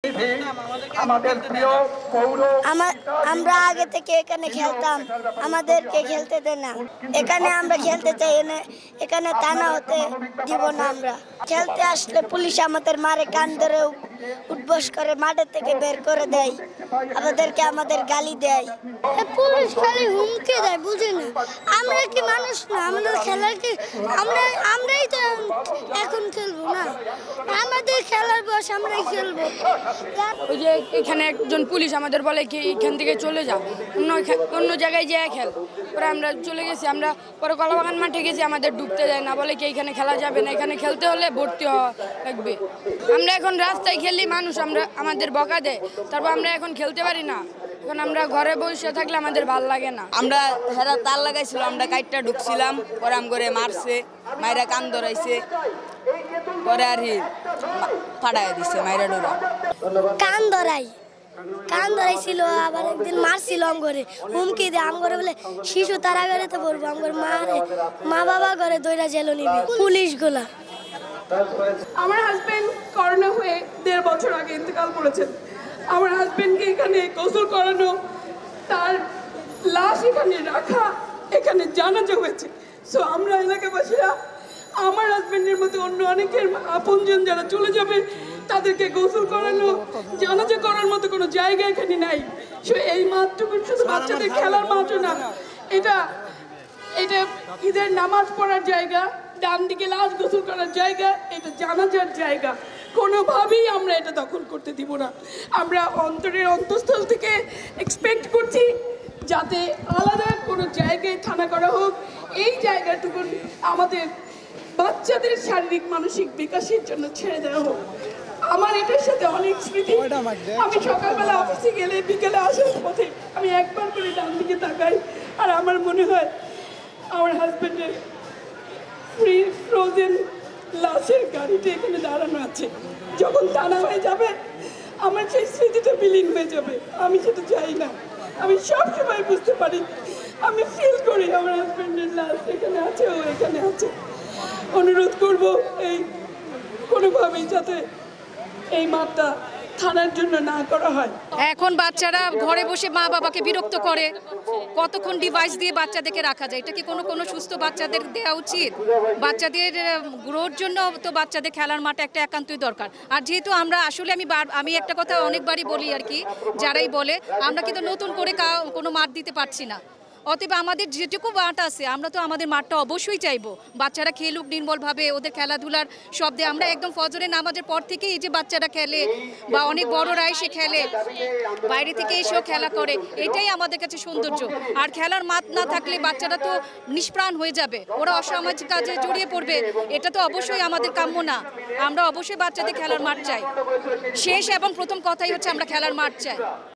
আমরা আগে থেকে এখানে খেলতাম, আমাদেরকে খেলতে দেয় না। এখানে আমরা খেলতে চাই না, এখানে থানা হতে দিব না। আমরা খেলতে আসলে পুলিশ আমাদের মারে, কান ধরে উঠবস করে, মাঠের থেকে বের করে দেয়, আমাদের গালি দেয়। পুলিশ খালি হুমকি দেয়, বুঝি না। আমরা কি মানুষ না? আমাদের খেলার কি আমরাই তো এখন খেলবো না? আমাদের খেলার বয়স, আমরাই খেলবো। ওই যে এখানে একজন পুলিশ আমাদের বলে কি এখান থেকে চলে যাও, অন্য জায়গায় যেয়ে খেল। পরে আমরা চলে গেছি, আমরা পরে কলাবাগান মাঠে গেছি, আমাদের ঢুকতে দেয় না, বলে কি এখানে খেলা যাবে না, এখানে খেলতে হলে ভর্তি হওয়া লাগবে। আমরা এখন রাস্তায় খেলি, মানুষ আমাদের বকা দেয়, তারপর আমরা এখন খেলতে পারি না। এখন আমরা ঘরে বসে থাকলে আমাদের ভাল লাগে না। আমরা হেরা তার লাগাইছিল, আমরা কাইটটা ঢুকছিলাম, পরে করে মারছে, মাইরা কান ধরাইছে, পরে আর ফাটাই দিছে মাইরা ডোরা। কান ধরাইছিল, আবার একদিন মারছিল আমগরে, হুমকি দেয় আমগরে বলে শিশু তারা ঘরে তো পড়বো, আমগর মা বাবা ঘরে দইরা জেল নিবি পুলিশ গুলা। আমার হাজবেন্ড করোনা হয়ে 1.5 বছর আগে ইন্তেকাল করেছেন। আমার হাজবেন্ডকে এখানে গোসল করানো, তার লাশ এখানে রাখা, এখানে জানাজা হয়েছে। সো আমরা এলাকাবাসীরা আমার হাজবেন্ডের মতো অন্য অনেকের আপনজন যারা চলে যাবে তাদেরকে গোসল করানো, জানাজা করার মতো কোনো জায়গা এখানে নাই। সো এই মাঠটুকু শুধু বাচ্চাদের খেলার মাঠও না, এটা ঈদের নামাজ পড়ার জায়গা, ডান দিকে লাশ গোসল করার জায়গা, এটা জানাজার জায়গা। কোনোভাবেই আমরা এটা দখল করতে দিব না। আমরা অন্তরের অন্তঃস্থল থেকে এক্সপেক্ট করছি যাতে আলাদা কোনো জায়গায় থানা করা হোক। এই জায়গাটুকু আমাদের বাচ্চাদের শারীরিক মানসিক বিকাশের জন্য ছেড়ে দেওয়া হোক। আমার এটার সাথে অনেক স্মৃতি। আমি সকালবেলা অফিসে গেলে বিকেলে আসার পথে আমি একবার করে ডান দিকে তাকাই, আর আমার মনে হয় আমার হাজব্যান্ডের ফ্রোজেন লাশের গাড়িটা এখানে দাঁড়ানো আছে। যখন টানা হয়ে যাবে আমার সেই স্মৃতিটা বিলীন হয়ে যাবে। আমি সেটা চাই না। আমি সবসময় বুঝতে পারি, আমি ফিল করি আমার হাজব্যান্ডের লাশ এখানে আছে, ও এখানে আছে। অনুরোধ করব এই কোনোভাবেই যাতে এই মাঠটা থানার জন্য না করা হয়। এখন বাচ্চারা ঘরে বসে মা বাবাকে বিরক্ত করে, কতক্ষণ ডিভাইস দিয়ে বাচ্চাদেরকে রাখা যায়? এটা কি কোনো সুস্থ বাচ্চাদের দেওয়া উচিত? বাচ্চাদের গ্রোথের জন্য তো বাচ্চাদের খেলার মাঠ একটা একান্তই দরকার। আর যেহেতু আমরা আসলে আমি একটা কথা অনেকবারই বলি আর কি, যারাই বলে আমরা কিন্তু নতুন করে কোনো মাঠ দিতে পারছি না। অতএব আমাদের যেটুকু মাঠ আছে আমরা তো আমাদের মাঠটা অবশ্যই চাইবো বাচ্চারা খেলুক নির্মলভাবে, ওদের খেলাধুলার শব্দে। আমরা একদম ফজরের নামাজের পর থেকে এই যে বাচ্চারা খেলে বা অনেক বড়রা এসে খেলে, বাইরে থেকে এসেও খেলা করে, এটাই আমাদের কাছে সৌন্দর্য। আর খেলার মাঠ না থাকলে বাচ্চারা তো নিষ্প্রাণ হয়ে যাবে, ওরা অসামাজিক কাজে জড়িয়ে পড়বে। এটা তো অবশ্যই আমাদের কাম্য না। আমরা অবশ্যই বাচ্চাদের খেলার মাঠ চাই। শেষ এবং প্রথম কথাই হচ্ছে আমরা খেলার মাঠ চাই।